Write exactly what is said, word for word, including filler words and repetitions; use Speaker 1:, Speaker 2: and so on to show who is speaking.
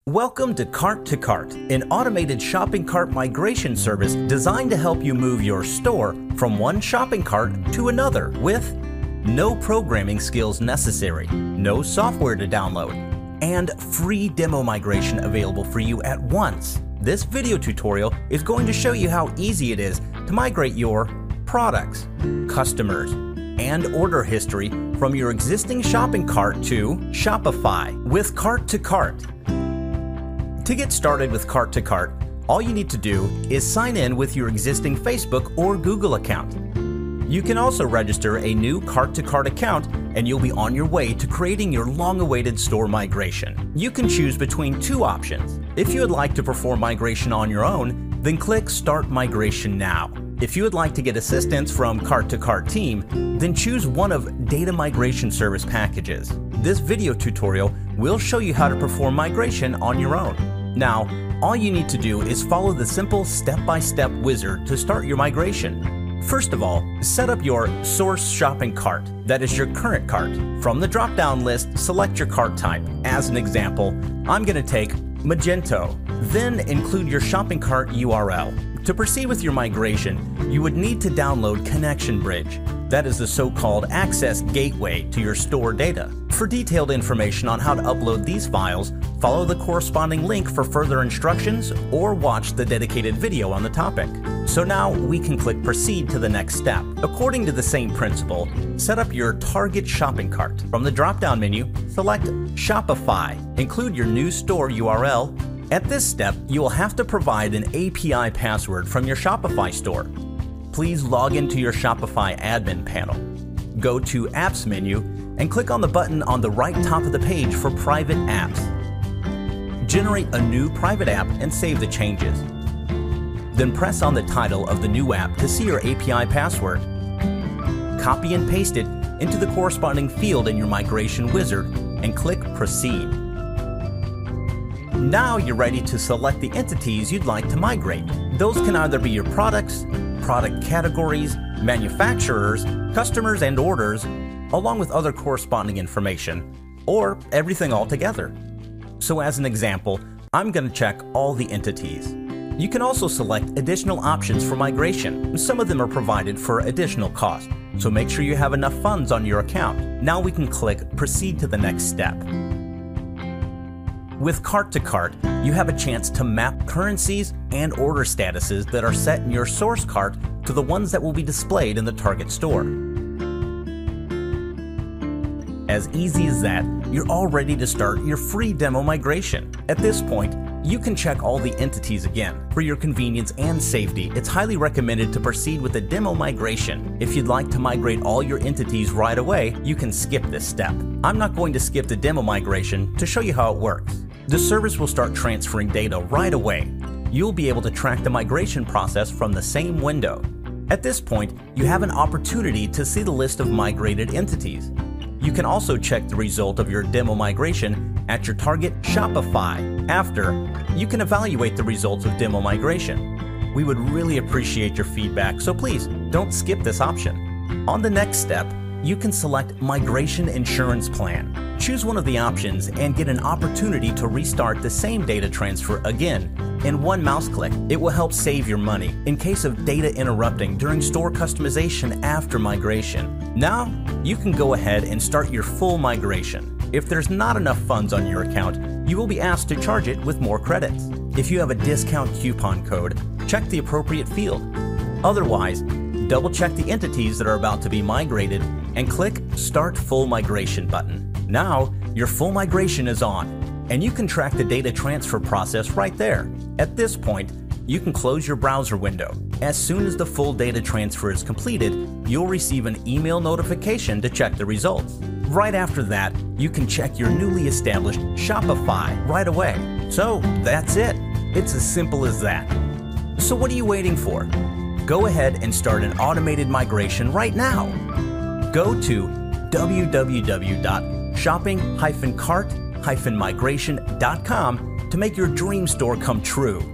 Speaker 1: Welcome to Cart to Cart, an automated shopping cart migration service designed to help you move your store from one shopping cart to another with no programming skills necessary, no software to download, and free demo migration available for you at once. This video tutorial is going to show you how easy it is to migrate your products, customers, and order history from your existing shopping cart to Shopify with Cart to Cart. To get started with Cart to Cart, all you need to do is sign in with your existing Facebook or Google account. You can also register a new Cart to Cart account and you'll be on your way to creating your long-awaited store migration. You can choose between two options. If you would like to perform migration on your own, then click Start Migration Now. If you would like to get assistance from Cart to Cart team, then choose one of Data Migration Service packages. This video tutorial will show you how to perform migration on your own. Now, all you need to do is follow the simple step-by-step wizard to start your migration. First of all, set up your source shopping cart, that is your current cart. From the drop-down list, select your cart type. As an example, I'm going to take Magento. Then include your shopping cart U R L. To proceed with your migration, you would need to download Connection Bridge. That is the so-called access gateway to your store data. For detailed information on how to upload these files, follow the corresponding link for further instructions or watch the dedicated video on the topic. So now we can click Proceed to the next step. According to the same principle, set up your target shopping cart. From the drop-down menu, select Shopify. Include your new store U R L. At this step, you will have to provide an A P I password from your Shopify store. Please log into your Shopify admin panel. Go to Apps menu and click on the button on the right top of the page for Private Apps. Generate a new private app and save the changes. Then press on the title of the new app to see your A P I password. Copy and paste it into the corresponding field in your migration wizard and click Proceed. Now you're ready to select the entities you'd like to migrate. Those can either be your products, product categories, manufacturers, customers and orders, along with other corresponding information, or everything all together. So as an example, I'm going to check all the entities. You can also select additional options for migration. Some of them are provided for additional cost, so make sure you have enough funds on your account. Now we can click Proceed to the next step. With Cart to Cart, you have a chance to map currencies and order statuses that are set in your source cart to the ones that will be displayed in the target store. As easy as that, you're all ready to start your free demo migration. At this point, you can check all the entities again. For your convenience and safety, it's highly recommended to proceed with a demo migration. If you'd like to migrate all your entities right away, you can skip this step. I'm not going to skip the demo migration to show you how it works. The service will start transferring data right away. You'll be able to track the migration process from the same window. At this point, you have an opportunity to see the list of migrated entities. You can also check the result of your demo migration at your target Shopify. After, you can evaluate the results of demo migration. We would really appreciate your feedback, so please don't skip this option. On the next step, you can select Migration Insurance Plan. Choose one of the options and get an opportunity to restart the same data transfer again in one mouse click. It will help save your money in case of data interrupting during store customization after migration. Now, you can go ahead and start your full migration. If there's not enough funds on your account, you will be asked to charge it with more credits. If you have a discount coupon code, check the appropriate field. Otherwise, double check the entities that are about to be migrated and click Start Full Migration button. Now, your full migration is on, and you can track the data transfer process right there. At this point, you can close your browser window. As soon as the full data transfer is completed, you'll receive an email notification to check the results. Right after that, you can check your newly established Shopify right away. So that's it. It's as simple as that. So what are you waiting for? Go ahead and start an automated migration right now. Go to w w w dot shopping dash cart dash migration dot com to make your dream store come true.